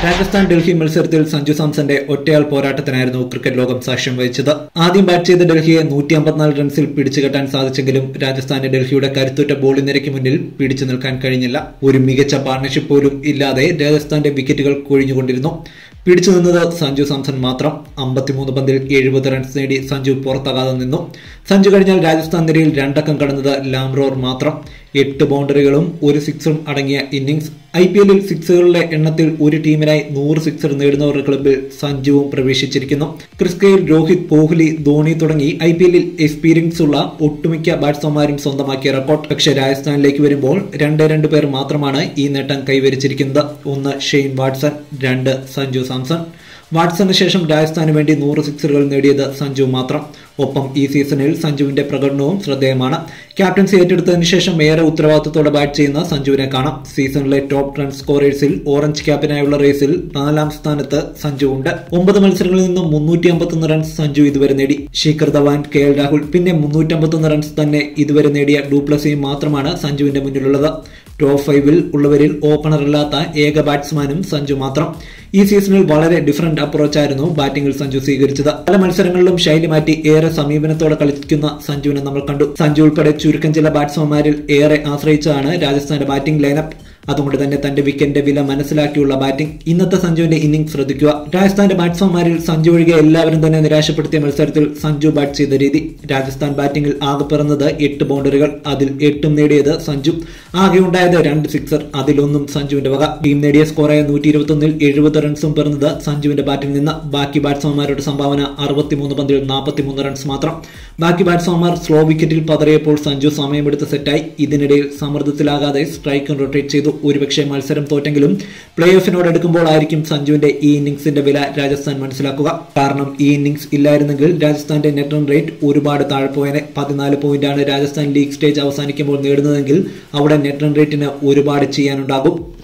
Rajasthan Delhi മത്സരത്തിൽ സഞ്ജു സാംസന്റെ ഒറ്റയാൾ പോരാട്ടത്തിനായിരുന്നു cricket ലോകം സാക്ഷ്യം വഹിച്ചത്. ആദ്യം ബാറ്റ് ചെയ്ത ഡൽഹിയെ 154 റൺസിൽ പിടിച്ചുകെട്ടാൻ സാധിച്ചെങ്കിലും രാജസ്ഥാന് ഡൽഹിയുടെ കരുത്തുറ്റ ബോളിംഗ് നിരയ്ക്ക് മുന്നിൽ പിടിച്ചു നിൽക്കാൻ കഴിഞ്ഞില്ല. ഒരു മികച്ച പാർട്ണർഷിപ്പ് പോലും ഇല്ലാതെ രാജസ്ഥാന്റെ വിക്കറ്റുകൾ കൊഴിഞ്ഞുകൊണ്ടിരുന്നു. പിടിച്ചു നിന്നത് സഞ്ജു സാംസൺ മാത്രം. 53 പന്തിൽ 70 റൺസ് നേടി സഞ്ജു പുറത്താകാതെ നിന്നു. സഞ്ജു കഴിഞ്ഞാൽ രാജസ്ഥാൻ നിരയിൽ രണ്ടക്കം കടന്നത് ലാംറോർ മാത്രം. 8 ബൗണ്ടറികളും 1 സിക്സറും അടങ്ങിയ ഇന്നിംഗ്സ്. IPL-ൽ സിക്സുകളുടെ എണ്ണത്തിൽ ഒരു ടീമിനായി 100 സിക്സർ നേടുന്നവരുടെ ക്ലബിൽ സഞ്ജുവും പ്രവേശിച്ചിരിക്കുന്നു. ക്രിസ് ഗെയിൽ, രോഹിത്, കോഹ്ലി, ധോണി തുടങ്ങി IPL-ൽ എക്സ്പീരിയൻസ് ഉള്ള ഒട്ടുമിക്ക ബാറ്റ്സ്മാൻമാരും സ്വന്തമാക്കിയ റെക്കോർഡ്. പക്ഷേ രാജസ്ഥാനിലേക്ക് വരുമ്പോൾ 2 പേർ മാത്രമാണ് ഈ നേട്ടം കൈവരിച്ചിരിക്കുന്നത്. 1 ഷെയ്ൻ വാട്സൺ, 2 സഞ്ജു സാംസൺ. വാട്സന് ശേഷം രാജസ്ഥാന് വേണ്ടി 100 സിക്സറുകൾ നേടിയത് സഞ്ജു മാത്രം. ഒപ്പം ഈ സീസണിൽ സഞ്ജുവിന്റെ പ്രകടനവും ശ്രദ്ധേയമാണ്. ക്യാപ്റ്റൻസി ഏറ്റെടുത്തതിനു ശേഷം ഏറെ ഉത്തരവാദിത്തത്തോടെ ബാറ്റ് ചെയ്യുന്ന സഞ്ജുവിനെ കാണാം. സീസണിലെ ടോപ്പ് റൺ സ്കോറേഴ്സിൽ ഓറഞ്ച് ക്യാപ്പിനായുള്ള റേസിൽ 4ാം സ്ഥാനത്ത് സഞ്ജു ഉണ്ട്. 9 മത്സരങ്ങളിൽ നിന്നും 351 റൺസ് സഞ്ജു ഇതുവരെ നേടി. ശിഖർ ധവാൻ, KL രാഹുൽ, പിന്നെ 351 റൺസ് തന്നെ ഇതുവരെ നേടിയ ഡുപ്ലസിയും മാത്രമാണ് സഞ്ജുവിന്റെ മുന്നിലുള്ളത്. ടോപ്പ് 5-ൽ ഉള്ളവരിൽ ഓപ്പണർ അല്ലാത്ത ഏക ബാറ്റ്സ്മാനും സഞ്ജു മാത്രം. ഈ സീസണിൽ വളരെ ഡിഫറന്റ് അപ്രോച്ചായിരുന്നു ബാറ്റിംഗിൽ സഞ്ജു സ്വീകരിച്ചത്. പല മത്സരങ്ങളിലും ശൈലി മാറ്റി ഏറെ സമീപനത്തോടെ കളിക്കുന്ന സഞ്ജുവിനെ നമ്മൾ കണ്ടു. സഞ്ജു ഉൾപ്പെടെ ചുരുക്കം ചില ബാറ്റ്സ്മാൻമാരിൽ ഏറെ ആശ്രയിച്ചാണ് രാജസ്ഥാന്റെ ബാറ്റിംഗ് ലൈനപ്പ്. അതുകൊണ്ട് തന്നെ തന്റെ വിക്കറ്റിന്റെ വില മനസ്സിലാക്കിയുള്ള ബാറ്റിംഗ്. ഇന്നത്തെ സഞ്ജുവിന്റെ ഇന്നിംഗ്സ് ശ്രദ്ധിക്കുക. രാജസ്ഥാന്റെ ബാറ്റ്സ്മാൻമാരിൽ സഞ്ജു ഒഴികെ എല്ലാവരും തന്നെ നിരാശപ്പെടുത്തിയ മത്സരത്തിൽ സഞ്ജു ബാറ്റ് ചെയ്ത രീതി. രാജസ്ഥാൻ ബാറ്റിംഗിൽ ആകെ പിറന്നത് 8 ബൗണ്ടറികൾ. അതിൽ 8ഉം നേടിയത് സഞ്ജു. ആകെ ഉണ്ടായത് 2 സിക്സർ. അതിലൊന്നും സഞ്ജുവിന്റെ വക. ടീം നേടിയ സ്കോറായ 121-ൽ 70 റൺസും പിറന്നത് സഞ്ജുവിന്റെ ബാറ്റിൽ നിന്ന്. ബാക്കി ബാറ്റ്സ്മാൻമാരുടെ സംഭാവന 63 പന്തിൽ 43 റൺസ് മാത്രം. ബാക്കി ബാറ്റ്സ്മാൻമാർ സ്ലോ വിക്കറ്റിൽ പതറിയപ്പോൾ സഞ്ജു സമയമെടുത്ത് സെറ്റായി. ഇതിനിടയിൽ സമ്മർദ്ദത്തിലാകാതെ സ്ട്രൈക്കും റൊട്ടേറ്റ് ചെയ്തു. ഒരുപക്ഷെ മത്സരം തോറ്റെങ്കിലും പ്ലേ ഓഫിനോട് എടുക്കുമ്പോഴായിരിക്കും സഞ്ജുവിന്റെ ഈ ഇന്നിംഗ്സിന്റെ വില രാജസ്ഥാൻ മനസ്സിലാക്കുക. കാരണം ഈ ഇന്നിംഗ്സ് ഇല്ലായിരുന്നെങ്കിൽ രാജസ്ഥാന്റെ നെറ്റ് റൺ റേറ്റ് ഒരുപാട് താഴെ പോയനെ. 14 പോയിന്റാണ് രാജസ്ഥാൻ ലീഗ് സ്റ്റേജ് അവസാനിക്കുമ്പോൾ നേടുന്നതെങ്കിൽ അവിടെ നെറ്റ് റൺ റേറ്റിന് ഒരുപാട് ചെയ്യാനുണ്ടാകും.